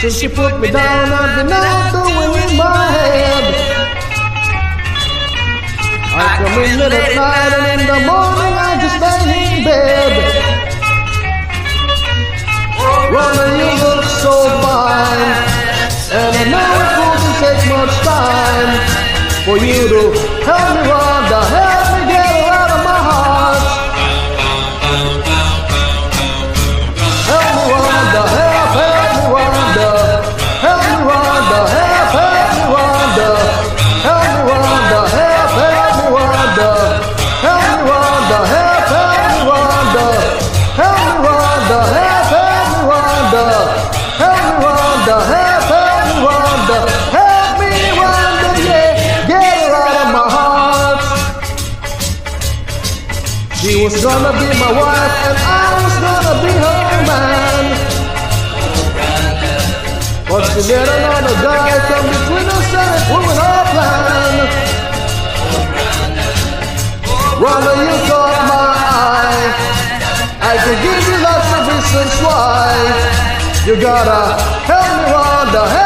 Since you put me down, I've been out doing in my head. I come in late at night and in the morning I just lay in bed. Rhonda, you look so fine, and I know it wouldn't take much time for you to help me, Rhonda, help me get her out of my heart. Help me, Rhonda, help me, Rhonda. Help me, Rhonda, help me, Rhonda. Help me, Rhonda, help me, Rhonda. Help me, Rhonda, help me, Rhonda. Help me, Rhonda, help me, Rhonda. Help me, Rhonda, help me, Rhonda. Help me, Rhonda, yeah, get her out of my heart. She was gonna be my wife and I was gonna be her man. But she let another guy come between us and it ruined our plan. Rhonda, you caught my eye. I can give you lots of reasons why. You gotta help me, Rhonda.